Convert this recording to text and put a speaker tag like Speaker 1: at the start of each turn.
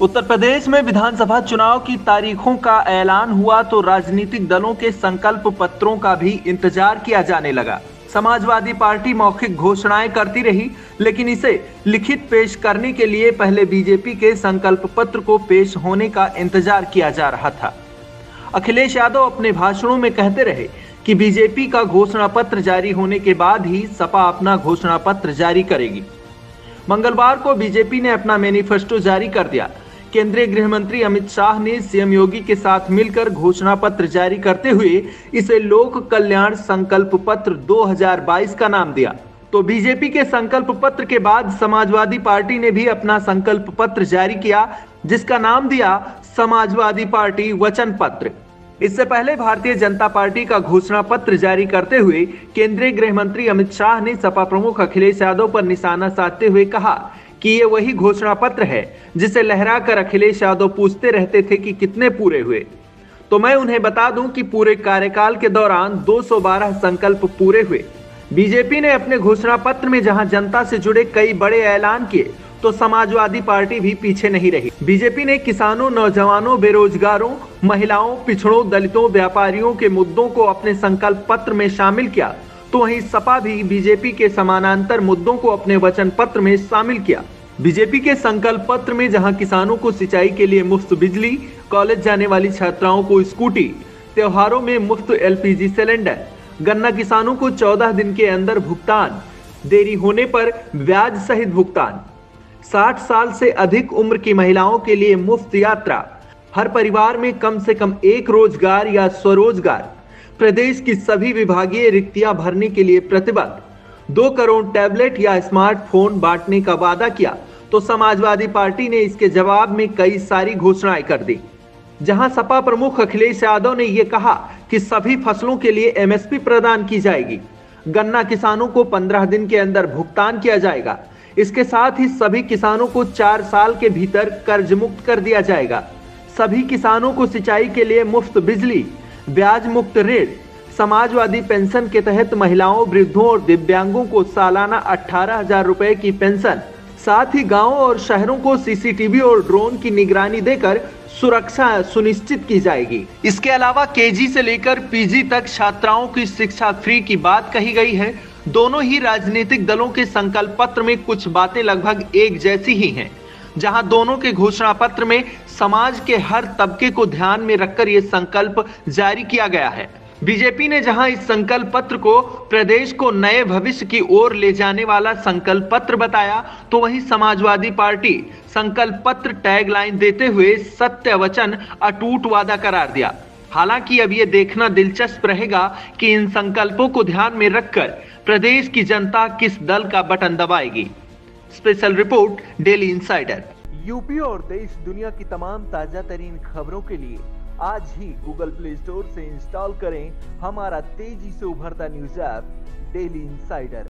Speaker 1: उत्तर प्रदेश में विधानसभा चुनाव की तारीखों का ऐलान हुआ तो राजनीतिक दलों के संकल्प पत्रों का भी इंतजार किया जाने लगा। समाजवादी पार्टी मौखिक घोषणाएं करती रही, लेकिन इसे लिखित पेश करने के लिए पहले बीजेपी के संकल्प पत्र को पेश होने का इंतजार किया जा रहा था। अखिलेश यादव अपने भाषणों में कहते रहे कि बीजेपी का घोषणा पत्र जारी होने के बाद ही सपा अपना घोषणा पत्र जारी करेगी। मंगलवार को बीजेपी ने अपना मैनिफेस्टो जारी कर दिया। केंद्रीय गृह मंत्री अमित शाह ने सीएम योगी के साथ मिलकर घोषणा पत्र जारी करते हुए इसे लोक कल्याण संकल्प पत्र 2022 का नाम दिया। तो बीजेपी के संकल्प पत्र के बाद समाजवादी पार्टी ने भी अपना संकल्प पत्र जारी किया, जिसका नाम दिया समाजवादी पार्टी वचन पत्र। इससे पहले भारतीय जनता पार्टी का घोषणा पत्र जारी करते हुए केंद्रीय गृह मंत्री अमित शाह ने सपा प्रमुख अखिलेश यादव पर निशाना साधते हुए कहा कि ये वही घोषणा पत्र है जिसे लहराकर अखिलेश यादव पूछते रहते थे कि कितने पूरे हुए। तो मैं उन्हें बता दूं कि पूरे कार्यकाल के दौरान 212 संकल्प पूरे हुए। बीजेपी ने अपने घोषणा पत्र में जहां जनता से जुड़े कई बड़े ऐलान किए, तो समाजवादी पार्टी भी पीछे नहीं रही। बीजेपी ने किसानों, नौजवानों, बेरोजगारों, महिलाओं, पिछड़ों, दलितों, व्यापारियों के मुद्दों को अपने संकल्प पत्र में शामिल किया, तो वहीं सपा भी बीजेपी के समानांतर मुद्दों को अपने वचन पत्र में शामिल किया। बीजेपी के संकल्प पत्र में जहां किसानों को सिंचाई के लिए मुफ्त बिजली, कॉलेज जाने वाली छात्राओं को स्कूटी, त्योहारों में मुफ्त एलपीजी सिलेंडर, गन्ना किसानों को 14 दिन के अंदर भुगतान, देरी होने पर ब्याज सहित भुगतान, 60 साल से अधिक उम्र की महिलाओं के लिए मुफ्त यात्रा, हर परिवार में कम से कम एक रोजगार या स्वरोजगार, प्रदेश की सभी विभागीय रिक्तियां भरने के लिए प्रतिबद्ध, 2 करोड़ टैबलेट या स्मार्टफोन बांटने का वादा किया, तो समाजवादी पार्टी ने इसके जवाब में कई सारी घोषणाएं कर दी। जहां सपा प्रमुख अखिलेश यादव ने यह कहा कि सभी फसलों के लिए एमएसपी प्रदान की जाएगी, गन्ना किसानों को 15 दिन के अंदर भुगतान किया जाएगा, इसके साथ ही सभी किसानों को 4 साल के भीतर कर्ज मुक्त कर दिया जाएगा, सभी किसानों को सिंचाई के लिए मुफ्त बिजली, ब्याज मुक्त ऋण, समाजवादी पेंशन के तहत महिलाओं, वृद्धों और दिव्यांगों को सालाना 18,000 रुपए की पेंशन, साथ ही गांवों और शहरों को सीसीटीवी और ड्रोन की निगरानी देकर सुरक्षा सुनिश्चित की जाएगी। इसके अलावा केजी से लेकर पीजी तक छात्राओं की शिक्षा फ्री की बात कही गई है। दोनों ही राजनीतिक दलों के संकल्प पत्र में कुछ बातें लगभग एक जैसी ही हैं, जहां दोनों के घोषणा पत्र में समाज के हर तबके को ध्यान में रखकर यह संकल्प जारी किया गया है। बीजेपी ने जहां इस संकल्प पत्र को प्रदेश को नए भविष्य की ओर ले जाने वाला संकल्प पत्र बताया, तो वहीं समाजवादी पार्टी संकल्प पत्र टैगलाइन देते हुए सत्य वचन अटूट वादा करार दिया। हालांकि अब यह देखना दिलचस्प रहेगा कि इन संकल्पों को ध्यान में रखकर प्रदेश की जनता किस दल का बटन दबाएगी। Special report, daily insider. UP और देश दुनिया की तमाम ताजा तरीन खबरों के लिए आज ही गूगल प्ले स्टोर से इंस्टॉल करें हमारा तेजी से उभरता न्यूज ऐप डेली इंसाइडर।